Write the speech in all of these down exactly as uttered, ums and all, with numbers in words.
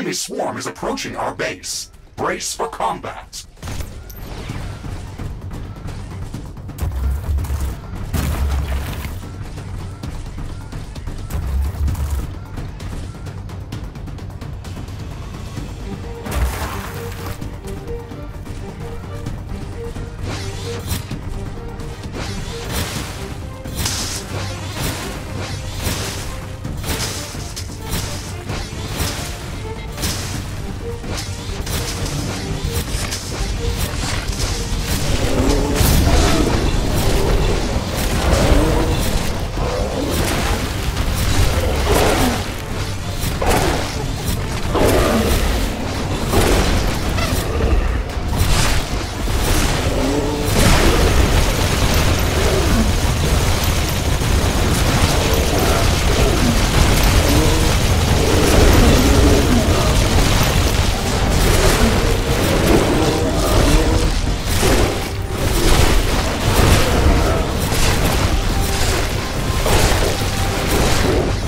enemy swarm is approaching our base. Brace for combat.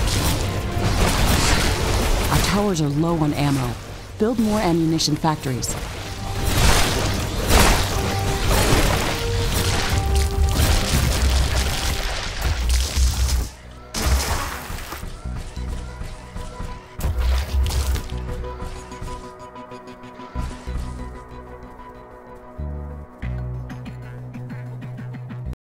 Towers are low on ammo. Build more ammunition factories.